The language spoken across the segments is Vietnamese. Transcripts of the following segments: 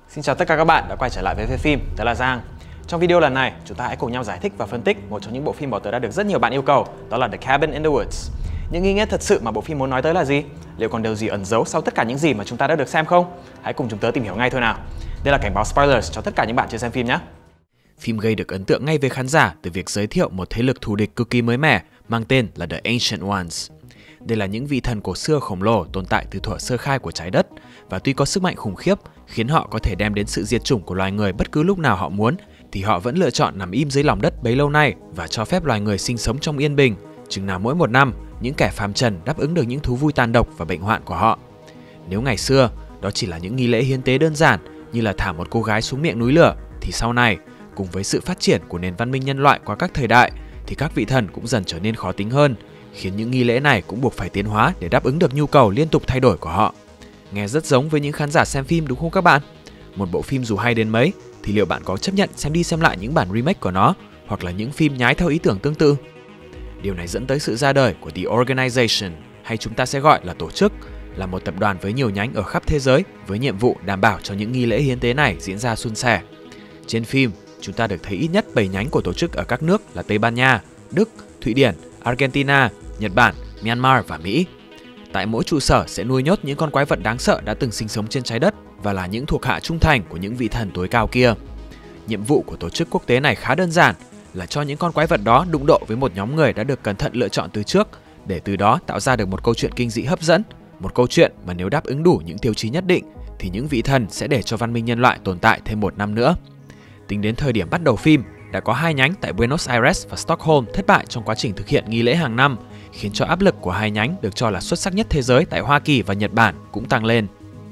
Xin chào tất cả các bạn đã quay trở lại với phim, tớ là Giang. Trong video lần này, chúng ta hãy cùng nhau giải thích và phân tích một trong những bộ phim mà tớ đã được rất nhiều bạn yêu cầu, đó là The Cabin in the Woods. Những ý nghĩa thật sự mà bộ phim muốn nói tới là gì? Liệu còn điều gì ẩn giấu sau tất cả những gì mà chúng ta đã được xem không? Hãy cùng chúng tớ tìm hiểu ngay thôi nào. Đây là cảnh báo spoilers cho tất cả những bạn chưa xem phim nhé. Phim gây được ấn tượng ngay với khán giả từ việc giới thiệu một thế lực thù địch cực kỳ mới mẻ mang tên là The Ancient Ones. Đây là những vị thần cổ xưa khổng lồ tồn tại từ thuở sơ khai của trái đất, và tuy có sức mạnh khủng khiếp khiến họ có thể đem đến sự diệt chủng của loài người bất cứ lúc nào họ muốn, thì họ vẫn lựa chọn nằm im dưới lòng đất bấy lâu nay và cho phép loài người sinh sống trong yên bình, chừng nào mỗi một năm những kẻ phàm trần đáp ứng được những thú vui tàn độc và bệnh hoạn của họ. Nếu ngày xưa đó chỉ là những nghi lễ hiến tế đơn giản như là thả một cô gái xuống miệng núi lửa, thì sau này, cùng với sự phát triển của nền văn minh nhân loại qua các thời đại, thì các vị thần cũng dần trở nên khó tính hơn, khiến những nghi lễ này cũng buộc phải tiến hóa để đáp ứng được nhu cầu liên tục thay đổi của họ. Nghe rất giống với những khán giả xem phim đúng không các bạn? Một bộ phim dù hay đến mấy thì liệu bạn có chấp nhận xem đi xem lại những bản remake của nó, hoặc là những phim nhái theo ý tưởng tương tự? Điều này dẫn tới sự ra đời của The Organization, hay chúng ta sẽ gọi là tổ chức, là một tập đoàn với nhiều nhánh ở khắp thế giới với nhiệm vụ đảm bảo cho những nghi lễ hiến tế này diễn ra suôn sẻ. Trên phim, chúng ta được thấy ít nhất 7 nhánh của tổ chức ở các nước là Tây Ban Nha, Đức, Thụy Điển, Argentina, Nhật Bản, Myanmar và Mỹ. Tại mỗi trụ sở sẽ nuôi nhốt những con quái vật đáng sợ đã từng sinh sống trên trái đất và là những thuộc hạ trung thành của những vị thần tối cao kia. Nhiệm vụ của tổ chức quốc tế này khá đơn giản, là cho những con quái vật đó đụng độ với một nhóm người đã được cẩn thận lựa chọn từ trước, để từ đó tạo ra được một câu chuyện kinh dị hấp dẫn, một câu chuyện mà nếu đáp ứng đủ những tiêu chí nhất định thì những vị thần sẽ để cho văn minh nhân loại tồn tại thêm một năm nữa. Tính đến thời điểm bắt đầu phim, đã có 2 nhánh tại Buenos Aires và Stockholm thất bại trong quá trình thực hiện nghi lễ hàng năm, khiến cho áp lực của 2 nhánh được cho là xuất sắc nhất thế giới tại Hoa Kỳ và Nhật Bản cũng tăng lên.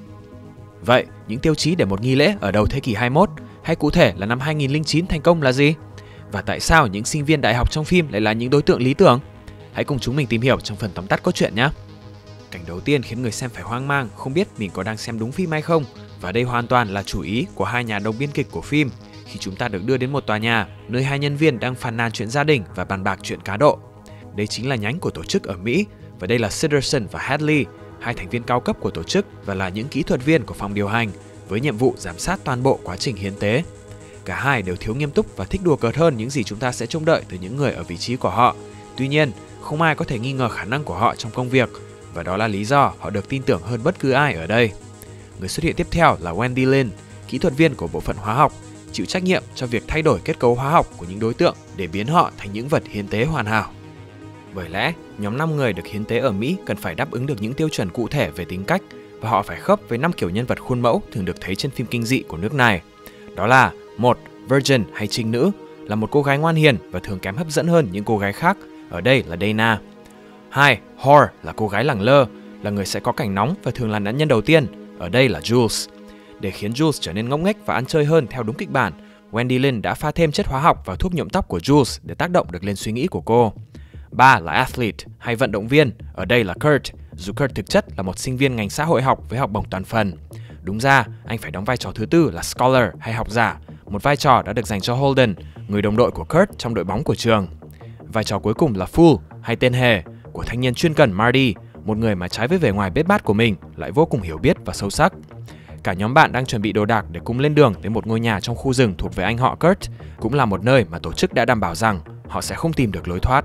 Vậy, những tiêu chí để một nghi lễ ở đầu thế kỷ 21, hay cụ thể là năm 2009 thành công là gì? Và tại sao những sinh viên đại học trong phim lại là những đối tượng lý tưởng? Hãy cùng chúng mình tìm hiểu trong phần tóm tắt cốt truyện nhé. Cảnh đầu tiên khiến người xem phải hoang mang, không biết mình có đang xem đúng phim hay không. Và đây hoàn toàn là chủ ý của 2 nhà đồng biên kịch của phim, khi chúng ta được đưa đến một tòa nhà nơi 2 nhân viên đang phàn nàn chuyện gia đình và bàn bạc chuyện cá độ. Đây chính là nhánh của tổ chức ở Mỹ, và đây là Siderson và Hadley, 2 thành viên cao cấp của tổ chức và là những kỹ thuật viên của phòng điều hành, với nhiệm vụ giám sát toàn bộ quá trình hiến tế. Cả hai đều thiếu nghiêm túc và thích đùa cợt hơn những gì chúng ta sẽ trông đợi từ những người ở vị trí của họ. Tuy nhiên, không ai có thể nghi ngờ khả năng của họ trong công việc, và đó là lý do họ được tin tưởng hơn bất cứ ai ở đây. Người xuất hiện tiếp theo là Wendy Lin, kỹ thuật viên của bộ phận hóa học, chịu trách nhiệm cho việc thay đổi kết cấu hóa học của những đối tượng để biến họ thành những vật hiến tế hoàn hảo. Bởi lẽ, nhóm 5 người được hiến tế ở Mỹ cần phải đáp ứng được những tiêu chuẩn cụ thể về tính cách, và họ phải khớp với 5 kiểu nhân vật khuôn mẫu thường được thấy trên phim kinh dị của nước này. Đó là 1. Virgin hay trinh nữ, là một cô gái ngoan hiền và thường kém hấp dẫn hơn những cô gái khác, ở đây là Dana. 2. Whore, là cô gái lẳng lơ, là người sẽ có cảnh nóng và thường là nạn nhân đầu tiên, ở đây là Jules. Để khiến Jules trở nên ngốc nghếch và ăn chơi hơn theo đúng kịch bản, Wendy Lin đã pha thêm chất hóa học vào thuốc nhuộm tóc của Jules để tác động được lên suy nghĩ của cô. 3 là athlete hay vận động viên, ở đây là Kurt, dù Kurt thực chất là một sinh viên ngành xã hội học với học bổng toàn phần. Đúng ra, anh phải đóng vai trò thứ tư là scholar hay học giả, một vai trò đã được dành cho Holden, người đồng đội của Kurt trong đội bóng của trường. Vai trò cuối cùng là fool hay tên hề, của thanh niên chuyên cần Marty, một người mà trái với vẻ ngoài bết bát của mình lại vô cùng hiểu biết và sâu sắc. Cả nhóm bạn đang chuẩn bị đồ đạc để cùng lên đường đến một ngôi nhà trong khu rừng thuộc về anh họ Kurt, cũng là một nơi mà tổ chức đã đảm bảo rằng họ sẽ không tìm được lối thoát.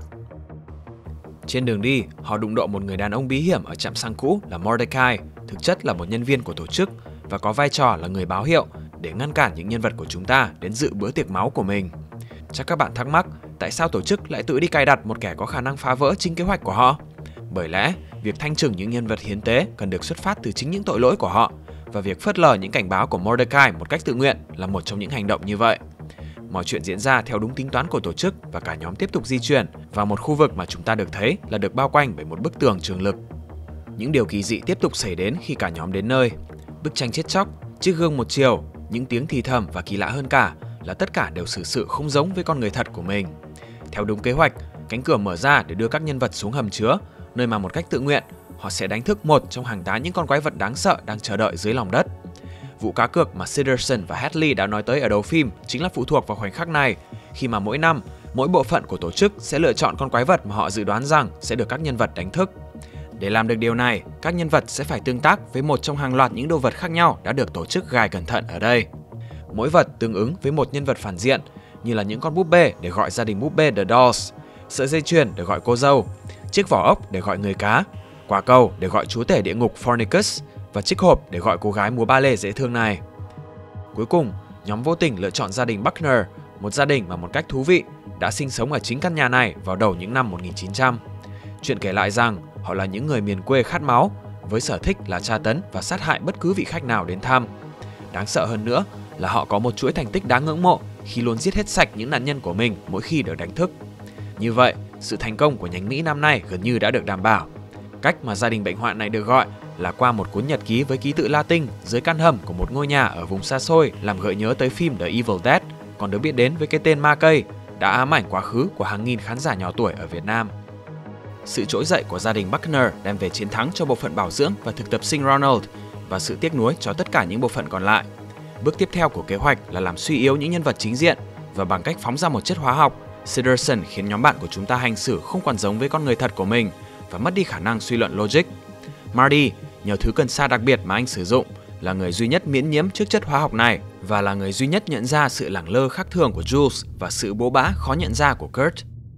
Trên đường đi, họ đụng độ một người đàn ông bí hiểm ở trạm xăng cũ là Mordecai, thực chất là một nhân viên của tổ chức và có vai trò là người báo hiệu để ngăn cản những nhân vật của chúng ta đến dự bữa tiệc máu của mình. Chắc các bạn thắc mắc tại sao tổ chức lại tự đi cài đặt một kẻ có khả năng phá vỡ chính kế hoạch của họ? Bởi lẽ, việc thanh trừng những nhân vật hiến tế cần được xuất phát từ chính những tội lỗi của họ, và việc phớt lờ những cảnh báo của Mordecai một cách tự nguyện là một trong những hành động như vậy. Mọi chuyện diễn ra theo đúng tính toán của tổ chức, và cả nhóm tiếp tục di chuyển vào một khu vực mà chúng ta được thấy là được bao quanh bởi một bức tường trường lực. Những điều kỳ dị tiếp tục xảy đến khi cả nhóm đến nơi. Bức tranh chết chóc, chiếc gương một chiều, những tiếng thì thầm và kỳ lạ hơn cả là tất cả đều xử sự không giống với con người thật của mình. Theo đúng kế hoạch, cánh cửa mở ra để đưa các nhân vật xuống hầm chứa, nơi mà một cách tự nguyện họ sẽ đánh thức một trong hàng tá những con quái vật đáng sợ đang chờ đợi dưới lòng đất. Vụ cá cược mà Siderson và Hadley đã nói tới ở đầu phim chính là phụ thuộc vào khoảnh khắc này, khi mà mỗi năm, mỗi bộ phận của tổ chức sẽ lựa chọn con quái vật mà họ dự đoán rằng sẽ được các nhân vật đánh thức. Để làm được điều này, các nhân vật sẽ phải tương tác với một trong hàng loạt những đồ vật khác nhau đã được tổ chức gài cẩn thận ở đây. Mỗi vật tương ứng với một nhân vật phản diện, như là những con búp bê để gọi gia đình búp bê The Dolls, sợi dây chuyền để gọi cô dâu, chiếc vỏ ốc để gọi người cá, quả cầu để gọi chúa tể địa ngục Fornicus và chiếc hộp để gọi cô gái múa ba lê dễ thương này. Cuối cùng, nhóm vô tình lựa chọn gia đình Buckner, một gia đình mà một cách thú vị đã sinh sống ở chính căn nhà này vào đầu những năm 1900. Chuyện kể lại rằng họ là những người miền quê khát máu, với sở thích là tra tấn và sát hại bất cứ vị khách nào đến thăm. Đáng sợ hơn nữa là họ có một chuỗi thành tích đáng ngưỡng mộ khi luôn giết hết sạch những nạn nhân của mình mỗi khi được đánh thức. Như vậy, sự thành công của nhánh Mỹ năm nay gần như đã được đảm bảo. Cách mà gia đình bệnh hoạn này được gọi là qua một cuốn nhật ký với ký tự Latin dưới căn hầm của một ngôi nhà ở vùng xa xôi, làm gợi nhớ tới phim The Evil Dead, còn được biết đến với cái tên Ma Cây, đã ám ảnh quá khứ của hàng nghìn khán giả nhỏ tuổi ở Việt Nam. Sự trỗi dậy của gia đình Buckner đem về chiến thắng cho bộ phận bảo dưỡng và thực tập sinh Ronald và sự tiếc nuối cho tất cả những bộ phận còn lại. Bước tiếp theo của kế hoạch là làm suy yếu những nhân vật chính diện và bằng cách phóng ra một chất hóa học, Siderson khiến nhóm bạn của chúng ta hành xử không còn giống với con người thật của mình và mất đi khả năng suy luận logic. Marty, nhờ thứ cần sa đặc biệt mà anh sử dụng, là người duy nhất miễn nhiễm trước chất hóa học này và là người duy nhất nhận ra sự lẳng lơ khác thường của Jules và sự bố bã khó nhận ra của Kurt.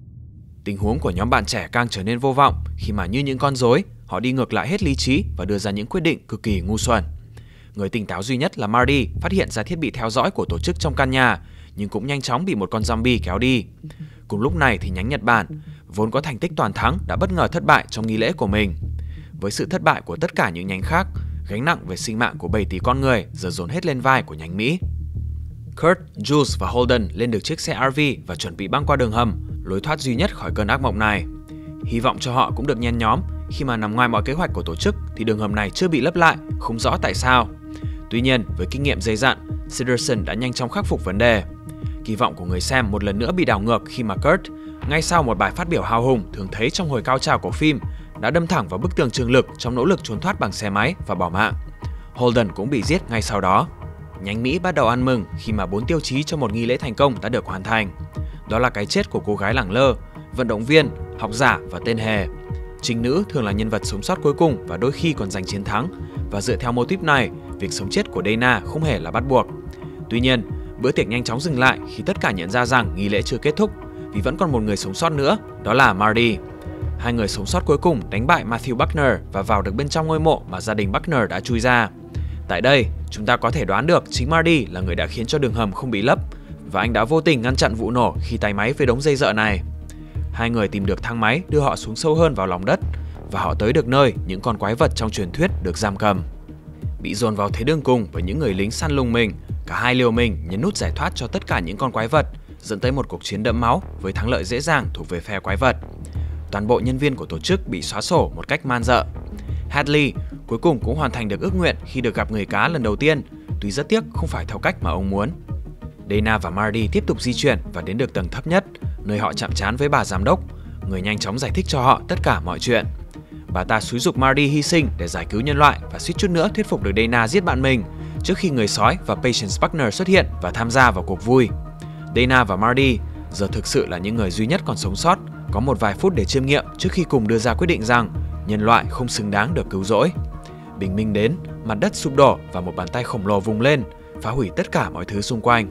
Tình huống của nhóm bạn trẻ càng trở nên vô vọng khi mà như những con rối, họ đi ngược lại hết lý trí và đưa ra những quyết định cực kỳ ngu xuẩn. Người tỉnh táo duy nhất là Marty phát hiện ra thiết bị theo dõi của tổ chức trong căn nhà, nhưng cũng nhanh chóng bị một con zombie kéo đi. Cùng lúc này thì nhánh Nhật Bản, vốn có thành tích toàn thắng, đã bất ngờ thất bại trong nghi lễ của mình. Với sự thất bại của tất cả những nhánh khác, gánh nặng về sinh mạng của 7 tỷ con người giờ dồn hết lên vai của nhánh Mỹ. Kurt, Jules và Holden lên được chiếc xe RV và chuẩn bị băng qua đường hầm, lối thoát duy nhất khỏi cơn ác mộng này. Hy vọng cho họ cũng được nhen nhóm khi mà nằm ngoài mọi kế hoạch của tổ chức thì đường hầm này chưa bị lấp lại, không rõ tại sao. Tuy nhiên, với kinh nghiệm dày dặn, Siderson đã nhanh chóng khắc phục vấn đề. Kỳ vọng của người xem một lần nữa bị đảo ngược khi mà Kurt, ngay sau một bài phát biểu hào hùng thường thấy trong hồi cao trào của phim, đã đâm thẳng vào bức tường trường lực trong nỗ lực trốn thoát bằng xe máy và bỏ mạng. Holden cũng bị giết ngay sau đó. Nhánh Mỹ bắt đầu ăn mừng khi mà 4 tiêu chí cho một nghi lễ thành công đã được hoàn thành. Đó là cái chết của cô gái lẳng lơ, vận động viên, học giả và tên hề. Trinh nữ thường là nhân vật sống sót cuối cùng và đôi khi còn giành chiến thắng, và dựa theo mô típ này, việc sống chết của Dana không hề là bắt buộc. Tuy nhiên, bữa tiệc nhanh chóng dừng lại khi tất cả nhận ra rằng nghi lễ chưa kết thúc, vì vẫn còn một người sống sót nữa, đó là Marty. Hai người sống sót cuối cùng đánh bại Matthew Buckner và vào được bên trong ngôi mộ mà gia đình Buckner đã chui ra. Tại đây, chúng ta có thể đoán được chính Marty là người đã khiến cho đường hầm không bị lấp, và anh đã vô tình ngăn chặn vụ nổ khi tay máy với đống dây dợ này. Hai người tìm được thang máy đưa họ xuống sâu hơn vào lòng đất, và họ tới được nơi những con quái vật trong truyền thuyết được giam cầm. Bị dồn vào thế đường cùng với những người lính săn lùng mình, cả hai liều mình nhấn nút giải thoát cho tất cả những con quái vật, dẫn tới một cuộc chiến đẫm máu với thắng lợi dễ dàng thuộc về phe quái vật. Toàn bộ nhân viên của tổ chức bị xóa sổ một cách man dợ. Hadley cuối cùng cũng hoàn thành được ước nguyện khi được gặp người cá lần đầu tiên, tuy rất tiếc không phải theo cách mà ông muốn. Dana và Marty tiếp tục di chuyển và đến được tầng thấp nhất, nơi họ chạm trán với bà giám đốc, người nhanh chóng giải thích cho họ tất cả mọi chuyện. Bà ta xúi giục Marty hy sinh để giải cứu nhân loại và suýt chút nữa thuyết phục được Dana giết bạn mình, trước khi người sói và Patience Buckner xuất hiện và tham gia vào cuộc vui. Dana và Marty giờ thực sự là những người duy nhất còn sống sót, có một vài phút để chiêm nghiệm trước khi cùng đưa ra quyết định rằng nhân loại không xứng đáng được cứu rỗi. Bình minh đến, mặt đất sụp đổ và một bàn tay khổng lồ vùng lên, phá hủy tất cả mọi thứ xung quanh.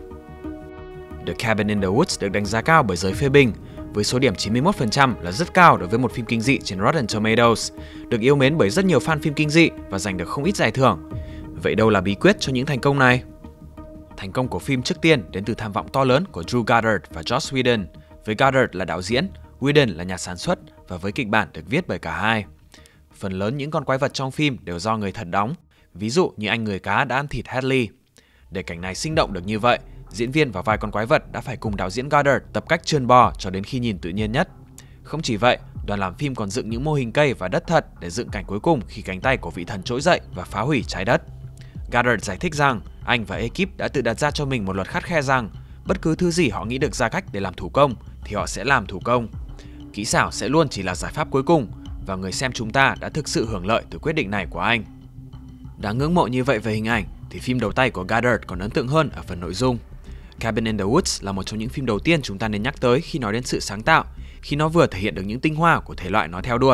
The Cabin in the Woods được đánh giá cao bởi giới phê bình, với số điểm 91% là rất cao đối với một phim kinh dị trên Rotten Tomatoes, được yêu mến bởi rất nhiều fan phim kinh dị và giành được không ít giải thưởng. Vậy đâu là bí quyết cho những thành công này? Thành công của phim trước tiên đến từ tham vọng to lớn của Drew Goddard và Joss Whedon, với Goddard là đạo diễn, Whedon là nhà sản xuất và với kịch bản được viết bởi cả hai. Phần lớn những con quái vật trong phim đều do người thật đóng, ví dụ như anh người cá đã ăn thịt Hadley. Để cảnh này sinh động được như vậy, diễn viên và vai con quái vật đã phải cùng đạo diễn Goddard tập cách trườn bò cho đến khi nhìn tự nhiên nhất. Không chỉ vậy, đoàn làm phim còn dựng những mô hình cây và đất thật để dựng cảnh cuối cùng khi cánh tay của vị thần trỗi dậy và phá hủy trái đất. Goddard giải thích rằng anh và ekip đã tự đặt ra cho mình một luật khắt khe rằng bất cứ thứ gì họ nghĩ được ra cách để làm thủ công thì họ sẽ làm thủ công. Kỹ xảo sẽ luôn chỉ là giải pháp cuối cùng, và người xem chúng ta đã thực sự hưởng lợi từ quyết định này của anh. Đáng ngưỡng mộ như vậy về hình ảnh thì phim đầu tay của Goddard còn ấn tượng hơn ở phần nội dung. Cabin in the Woods là một trong những phim đầu tiên chúng ta nên nhắc tới khi nói đến sự sáng tạo, khi nó vừa thể hiện được những tinh hoa của thể loại nó theo đuổi,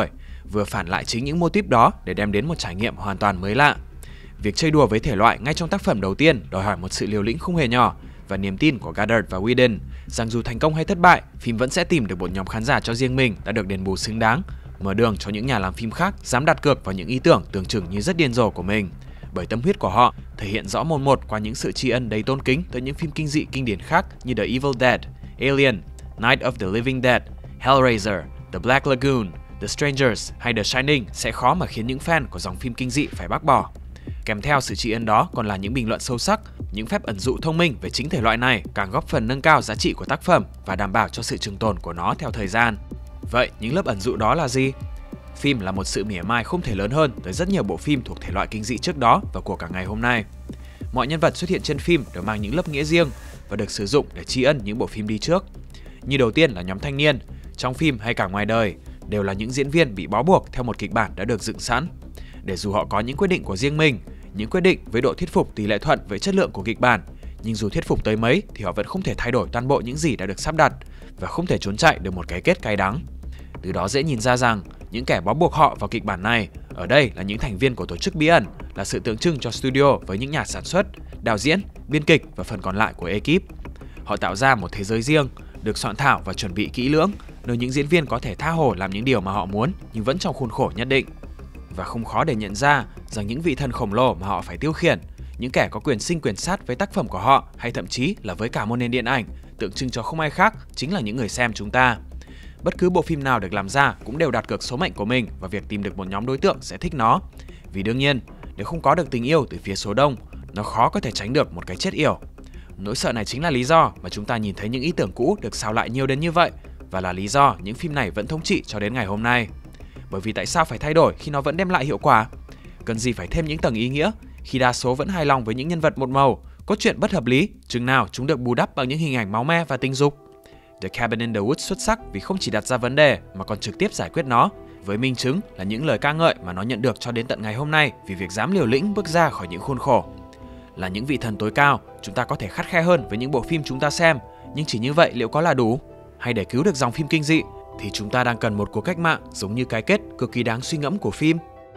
vừa phản lại chính những mô típ đó để đem đến một trải nghiệm hoàn toàn mới lạ. Việc chơi đùa với thể loại ngay trong tác phẩm đầu tiên đòi hỏi một sự liều lĩnh không hề nhỏ và niềm tin của Goddard và Whedon rằng dù thành công hay thất bại, phim vẫn sẽ tìm được một nhóm khán giả cho riêng mình đã được đền bù xứng đáng, mở đường cho những nhà làm phim khác dám đặt cược vào những ý tưởng tưởng chừng như rất điên rồ của mình. Bởi tâm huyết của họ thể hiện rõ mồn một qua những sự tri ân đầy tôn kính tới những phim kinh dị kinh điển khác như The Evil Dead, Alien, Night of the Living Dead, Hellraiser, The Black Lagoon, The Strangers hay The Shining sẽ khó mà khiến những fan của dòng phim kinh dị phải bác bỏ. Kèm theo sự tri ân đó còn là những bình luận sâu sắc, những phép ẩn dụ thông minh về chính thể loại này càng góp phần nâng cao giá trị của tác phẩm và đảm bảo cho sự trường tồn của nó theo thời gian. Vậy những lớp ẩn dụ đó là gì? Phim là một sự mỉa mai không thể lớn hơn tới rất nhiều bộ phim thuộc thể loại kinh dị trước đó và của cả ngày hôm nay. Mọi nhân vật xuất hiện trên phim đều mang những lớp nghĩa riêng và được sử dụng để tri ân những bộ phim đi trước. Như đầu tiên là nhóm thanh niên, trong phim hay cả ngoài đời, đều là những diễn viên bị bó buộc theo một kịch bản đã được dựng sẵn. Để dù họ có những quyết định của riêng mình, những quyết định với độ thuyết phục tỷ lệ thuận với chất lượng của kịch bản, nhưng dù thuyết phục tới mấy thì họ vẫn không thể thay đổi toàn bộ những gì đã được sắp đặt và không thể trốn chạy được một cái kết cay đắng. Từ đó dễ nhìn ra rằng những kẻ bó buộc họ vào kịch bản này ở đây là những thành viên của tổ chức bí ẩn, là sự tượng trưng cho studio với những nhà sản xuất, đạo diễn, biên kịch và phần còn lại của ekip. Họ tạo ra một thế giới riêng, được soạn thảo và chuẩn bị kỹ lưỡng, nơi những diễn viên có thể tha hồ làm những điều mà họ muốn nhưng vẫn trong khuôn khổ nhất định. Và không khó để nhận ra rằng những vị thần khổng lồ mà họ phải tiêu khiển, những kẻ có quyền sinh quyền sát với tác phẩm của họ hay thậm chí là với cả một nền điện ảnh, tượng trưng cho không ai khác chính là những người xem chúng ta. Bất cứ bộ phim nào được làm ra cũng đều đặt cược số mệnh của mình vào việc tìm được một nhóm đối tượng sẽ thích nó. Vì đương nhiên, nếu không có được tình yêu từ phía số đông, nó khó có thể tránh được một cái chết yểu. Nỗi sợ này chính là lý do mà chúng ta nhìn thấy những ý tưởng cũ được xào lại nhiều đến như vậy, và là lý do những phim này vẫn thống trị cho đến ngày hôm nay. Bởi vì tại sao phải thay đổi khi nó vẫn đem lại hiệu quả? Cần gì phải thêm những tầng ý nghĩa khi đa số vẫn hài lòng với những nhân vật một màu, cốt truyện bất hợp lý, chừng nào chúng được bù đắp bằng những hình ảnh máu me và tình dục. The Cabin in the Woods xuất sắc vì không chỉ đặt ra vấn đề mà còn trực tiếp giải quyết nó, với minh chứng là những lời ca ngợi mà nó nhận được cho đến tận ngày hôm nay vì việc dám liều lĩnh bước ra khỏi những khuôn khổ. Là những vị thần tối cao, chúng ta có thể khắt khe hơn với những bộ phim chúng ta xem, nhưng chỉ như vậy liệu có là đủ? Hay để cứu được dòng phim kinh dị thì chúng ta đang cần một cuộc cách mạng giống như cái kết cực kỳ đáng suy ngẫm của phim?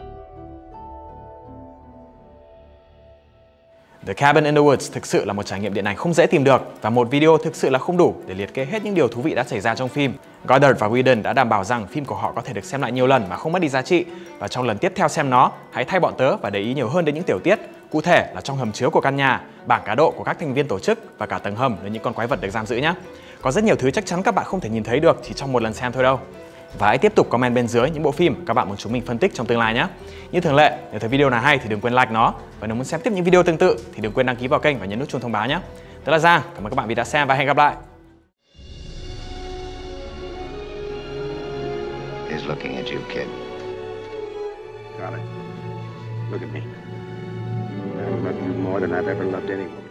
The Cabin in the Woods thực sự là một trải nghiệm điện ảnh không dễ tìm được, và một video thực sự là không đủ để liệt kê hết những điều thú vị đã xảy ra trong phim. Goddard và Whedon đã đảm bảo rằng phim của họ có thể được xem lại nhiều lần mà không mất đi giá trị, và trong lần tiếp theo xem nó, hãy thay bọn tớ và để ý nhiều hơn đến những tiểu tiết, cụ thể là trong hầm chứa của căn nhà, bảng cá độ của các thành viên tổ chức và cả tầng hầm với những con quái vật được giam giữ nhé. Có rất nhiều thứ chắc chắn các bạn không thể nhìn thấy được chỉ trong một lần xem thôi đâu. Và hãy tiếp tục comment bên dưới những bộ phim các bạn muốn chúng mình phân tích trong tương lai nhé. Như thường lệ, nếu thấy video nào hay thì đừng quên like nó, và nếu muốn xem tiếp những video tương tự thì đừng quên đăng ký vào kênh và nhấn nút chuông thông báo nhé. Tớ là Giang, cảm ơn các bạn vì đã xem và hẹn gặp lại. He's looking at you, kid. Got it. Look at me. I love you more than I've ever loved anyone.